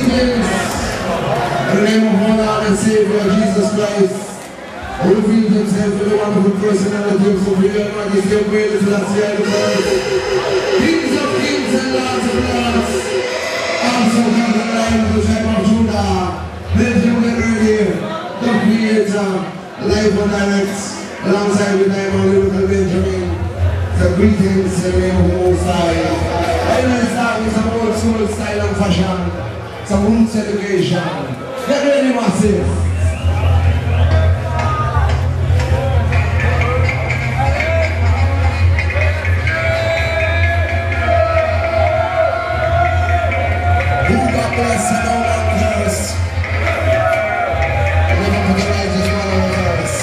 Greetings in the name of our Lord and Savior Jesus Christ, who revealed himself to the wonderful personality of Sophia Majesty of Wales last year the world. Kings of kings and lords of lords, also come the Lion of the tribe of Judah. Let's get ready, the Creator, live and direct, alongside with Diamond Lyrical Benjamin. The greetings in the name of the Most High. I know it's start with some old school style and fashion, some roots education. Get ready, massive. Bless and all our curse. Never put the righteous one on the curse.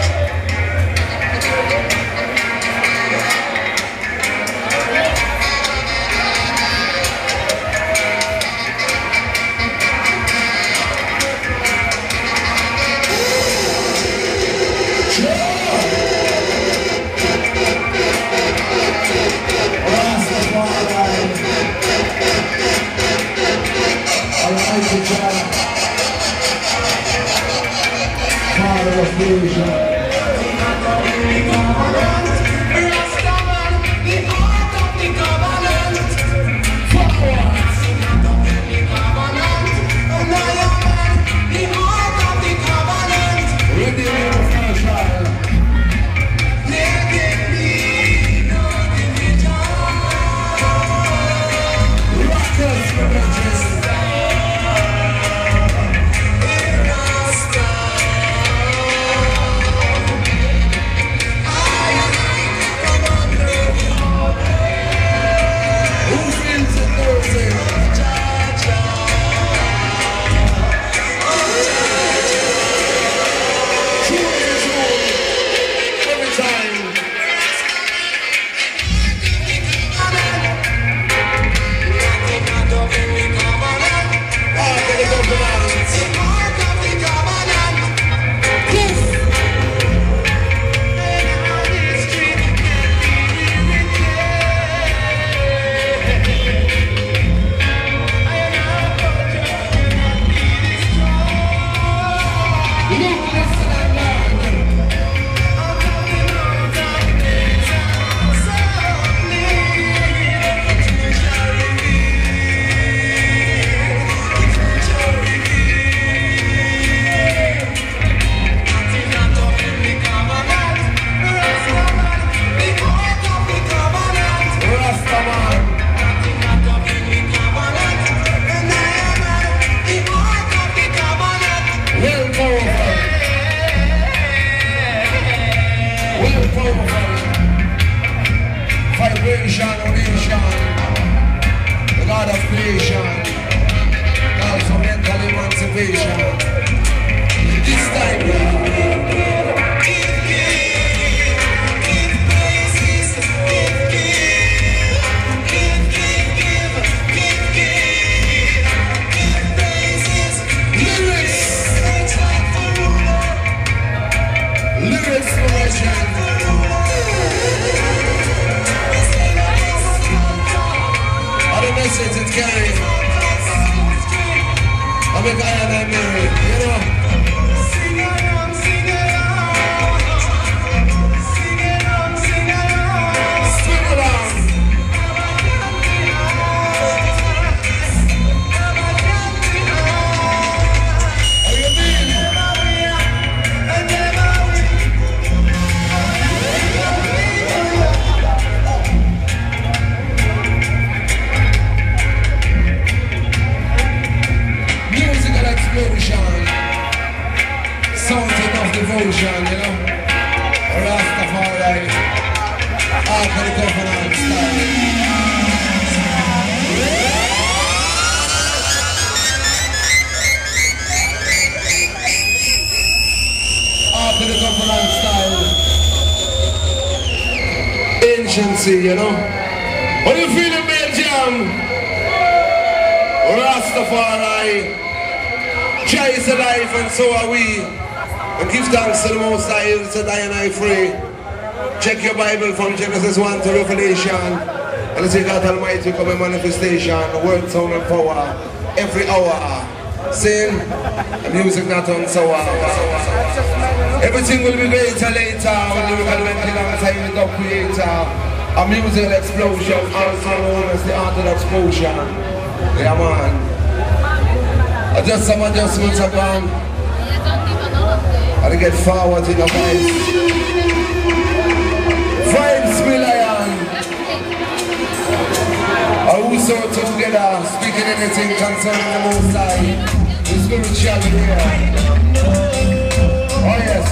Father of creation. Vibration, nation, the God of creation, God for mental emancipation. This time, lyrics for legend. The message it's carrying. I'm a guy and I'm married, you know. Sing along, sing along. Sing along, sing along. Sing along. Are you mean? Something of devotion, you know. Rastafari, Ark of the Covenant style. Ark of the Covenant style. Anciency, you know. What do you feel in Belgium? Rastafari. Jah is alive and so are we. And give thanks to the Most High, to die and I free. Check your Bible from Genesis 1 to Revelation. And as God Almighty come in manifestation, word, sound and power, every hour. Saying, music not on sour. Everything will be greater later when you will make it alongside the God creator. A musical explosion, also known as the art of explosion. Yeah man. Just some adjustments are gone. And get forward in the vibes. Vibes be lion. Also together, speaking anything concerning the Most High. The spiritual here. Oh yes.